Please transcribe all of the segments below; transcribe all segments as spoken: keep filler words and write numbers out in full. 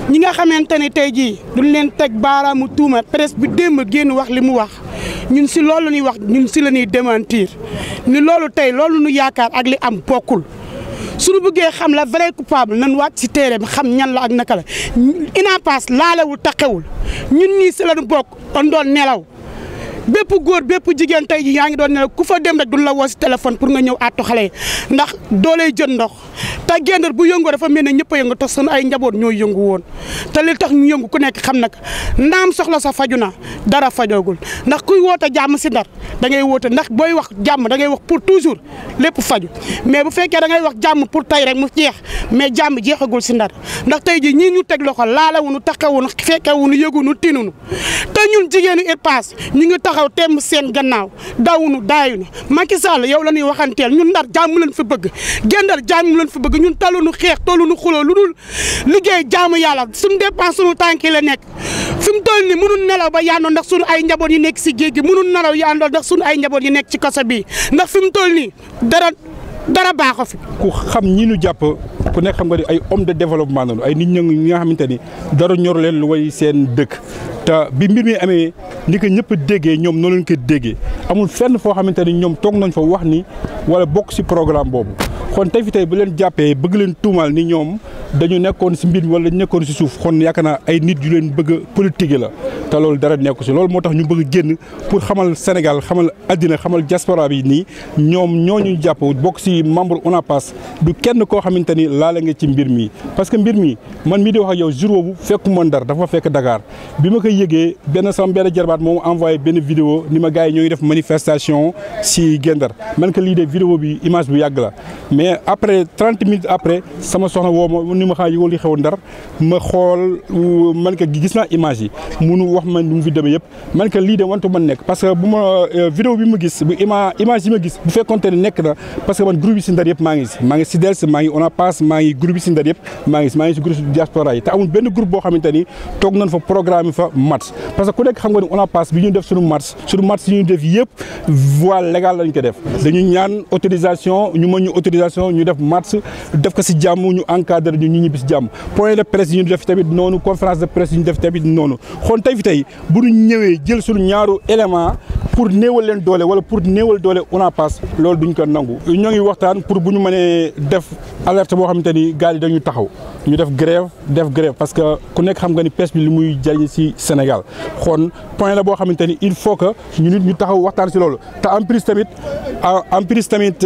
ñi nga xamante ne tey jii duñ leen teg baaraamu tuuma presse bi démb génn wax li mu wax ñun si loolu ñuy wax ñun si la ñuy démentir ni loolu tey loolu nu yaakaar ak li am bokkul suñu bëggee xam la vrai coupable nan wàcc si téere bi xam ñan la ak naka la Unapass laalewul taqewul ñun ñii si la ñu bokk on doon nelaw bépp góor bépp jigéen tey ji yaa ngi doon nelaw ku fa dem rek duñ la woo si téléphone pour nga ñëw àttu xale yi ndax dooley jën ndox te Guet-Ndar bu yëngoo dafa mel ne ñëpp a yëngu te sunu ay njaboot ñooy yëngu woon te li tax ñu yëngu ku nekk xam nag ndaam soxla sa faju na dara fajoogul ndax kuy woote jàmm si Ndar da ngay woote ndax booy wax jàmm da ngay wax pour toujours lépp faju mais bu fekkee da ngay wax jàmm pour tey rek mu jeex mais jàmm jeexagul si Ndar ndax tey ji ñii ñu teg loxo laalawunu taxawunu fekkewunu yëgunu tinunu te ñun jigéenu Unapass ñu ngi taxaw temm seen gannaaw dawunu daayunu Macky Sall yow la ñuy waxanteel ñun Ndar jàmm leen fi bëgg Guet-Ndar jàmm leen fi bëgg ñun talunu xeex tolunu xuloo lu dul liggéey jaamu yàlla suñu dépense suñu tànki la nekk fi mu toll ni mënul nelaw ba yaandoo ndax suñu ay njaboot yi nekk si géej gi mënul nelaw yaandoo ndax suñu ay njaboot yi nekk ci kaso bi ndax fi mu toll nii dara dara baaxo fi ku xam ñi ñu jàpp ku nekk xam nga ni ay homme de développement noonu ay nit ñi nga xamante ni dara ñor leen lu way seen dëkk te bi mbir mi amee ni ko ñëpp déggee ñoom noonu leen ko déggee amul fenn foo xamante ni ñoom toog nañ fa wax ni wala bokk si programme boobu kon tey fi tey bu leen jàppee bëgg leen tuumaal ni ñoom dañu nekkoon si mbir mi wala dañu nekkoon si suuf kon yaakaar naa ay nit yu leen bëgg a politique la te loolu dara nekku si loolu moo tax ñu bëgg génn pour xamal Sénégal xamal àddina xamal diaspora bi nii ñoom ñooñu jàpp bokk si membre Unapass du kenn koo xamante ni laala nga ci mbir mi parce que mbir mi man mii di wax ak yow jour boobu fekkuma Ndar dafa fekk Dakar bi ma koy yëgee benn sama benn jarbaat moom envoyé benn vidéo ni ma gars yi ñoo ngi def manifestation si Guet-Ndar man que lii de vidéo bi image bu yàgg la mais après trente minutes après sama soxna woo ma ni ma xaa yëgoon li xew Ndar ma xool man que gis naa image yi munu wax ma ni mu fi demee yëpp man que lii de wantu man nekk parce que bu ma vidéo bi ma gis bu ima image yi ma gis bu fekkonte ne nekk na parce que man groupe yi si Ndar yëpp maa ngi si maa ngi si dels maa ngi Unapass maa ngi groupe yi si Ndar yëpp maa ngi si maa ngi si groupe diaspora yi te amul benn groupe boo xamante ni toog nañ fa programme fa match parce que ku nekk xam nga ni Unapass bi ñu def suñu match suñu match yi ñu def yëpp voie légale lañ ko def dañu ñaan autorisation ñu mën ñu autorisation ñu def match def ko si jàmm ñu encadré ñu ñu ñibbi si jàmm point de presse yi ñu def tamit noonu conférence de presse yi ñu def tamit noonu xoon tey fi tey bu ñu ñëwee jël suñu ñaaru élément pour néewal leen doole wala pour néewal doole Unapass loolu duñ ko nangu ñoo ngi waxtaan pour bu ñu mënee def alerte boo xamante ni gars yi dañu taxaw ñu def grève def grève parce que ku nekk xam nga ni pêche bi li muy jariñ si Sénégal xoon point la boo xamante ni il faut que ñu nit ñu taxaw waxtaan si loolu te en plus tamit en plus tamit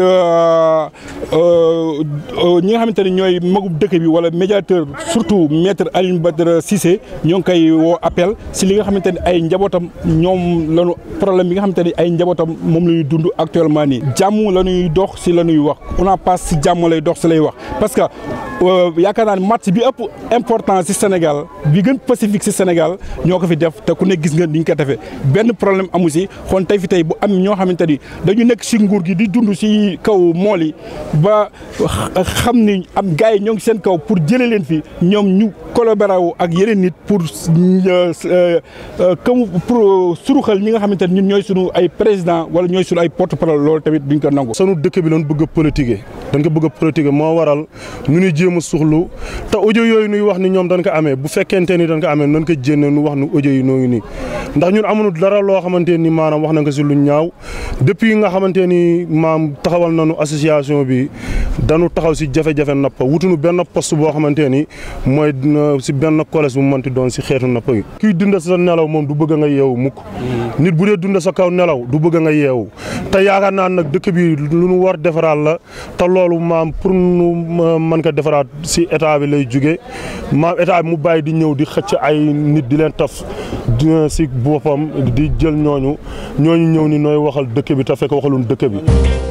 ñi nga xamante ni ñooy magub dëkk bi wala médiateur surtout maître Alioune Badara Cissé ñoo ngi koy woo appel si li nga xamante ni ay njabootam ñoom lañu problème bi nga xamante ni ay njabootam moom la ñuy dund actuellement nii jàmm la ñuy dox si la ñuy wax Unapass si jàmm lay dox si lay wax parce que yaakaar naa ne match bi ëpp important si Sénégal bi gën pacifique si Sénégal ñoo ko fi def te ku ne gis nga ni ñu ko defee benn problème amu si kon tey fi tey bu am ñoo xamante ni dañu nekk si nguur gi di dund si kaw mool yi ba xam ni am gars yi ñoo ngi seen kaw pour jëlee leen fi ñoom ñu collaborer wu ak yeneen nit pour comme pour suruxal ñi nga xamante ni ñun ñooy sunu ay président wala ñooy sunu ay porte-parole loolu tamit duñ ko nangu. sunu dëkk bi lañ bëgg a politiquer dañ ko bëgg a politiquer moo waral ñu ñuy jéem a suxlu te audio yooyu nuy wax ni ñoom dañ ko amee bu fekkente ni dañ ko amee nañ ko jénne nu wax nu audio yi noo ngi nii ndax ñun amuñu dara loo xamante ni maanaam wax nañ ko si lu ñaaw depuis nga xamante ni maam taxawal nañu association bi dañu taxaw si jafe-jafe napp wutuñu benn poste boo xamante ni mooy si benn collège bu mënti doon si xeetu napp gi. kiy dund sa nelaw moom du bëgg nga yeewu mukk nit bu dee dund sa kaw nelaw du bëgg nga yeewu te yaakaar naa nag dëkk bi lu nu war defaraat la te loolu maam pour nu mën ko defaraat si état bi lay jóge maam état bi mu bàyyi di ñëw di xëcc ay nit di leen taf si boppam di jël ñooñu ñooñu ñëw ni nooy waxal dëkk bi te fekk waxaluñ dëkk bi.